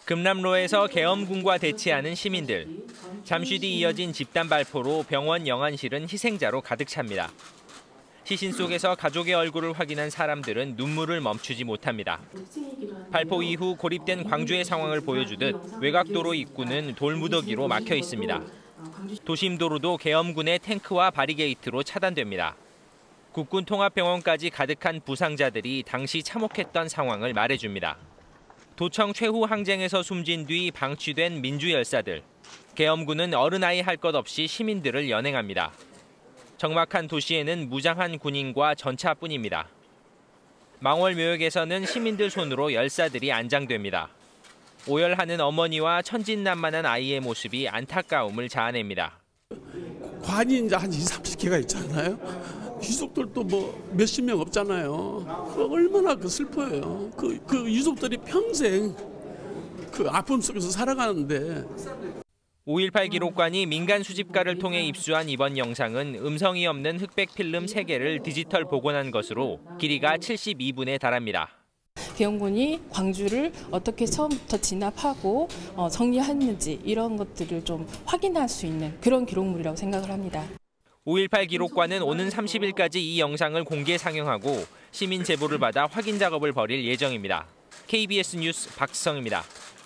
금남로에서 계엄군과 대치하는 시민들. 잠시 뒤 이어진 집단 발포로 병원 영안실은 희생자로 가득 찹니다. 시신 속에서 가족의 얼굴을 확인한 사람들은 눈물을 멈추지 못합니다. 발포 이후 고립된 광주의 상황을 보여주듯 외곽도로 입구는 돌무더기로 막혀 있습니다. 도심도로도 계엄군의 탱크와 바리게이트로 차단됩니다. 국군통합병원까지 가득한 부상자들이 당시 참혹했던 상황을 말해줍니다. 도청 최후 항쟁에서 숨진 뒤 방치된 민주열사들. 계엄군은 어른아이 할 것 없이 시민들을 연행합니다. 적막한 도시에는 무장한 군인과 전차뿐입니다. 망월묘역에서는 시민들 손으로 열사들이 안장됩니다. 오열하는 어머니와 천진난만한 아이의 모습이 안타까움을 자아냅니다. 관이 이제 한 20-30개가 있잖아요. 유족들도 뭐 몇십 명 없잖아요. 얼마나 슬퍼요. 그 유족들이 평생 그 아픔 속에서 살아가는데. 5.18 기록관이 민간 수집가를 통해 입수한 이번 영상은 음성이 없는 흑백 필름 3개를 디지털 복원한 것으로 길이가 72분에 달합니다. 계엄군이 광주를 어떻게 처음부터 진압하고 정리했는지 이런 것들을 좀 확인할 수 있는 그런 기록물이라고 생각을 합니다. 5.18 기록관은 오는 30일까지 이 영상을 공개 상영하고 시민 제보를 받아 확인 작업을 벌일 예정입니다. KBS 뉴스 박수성입니다.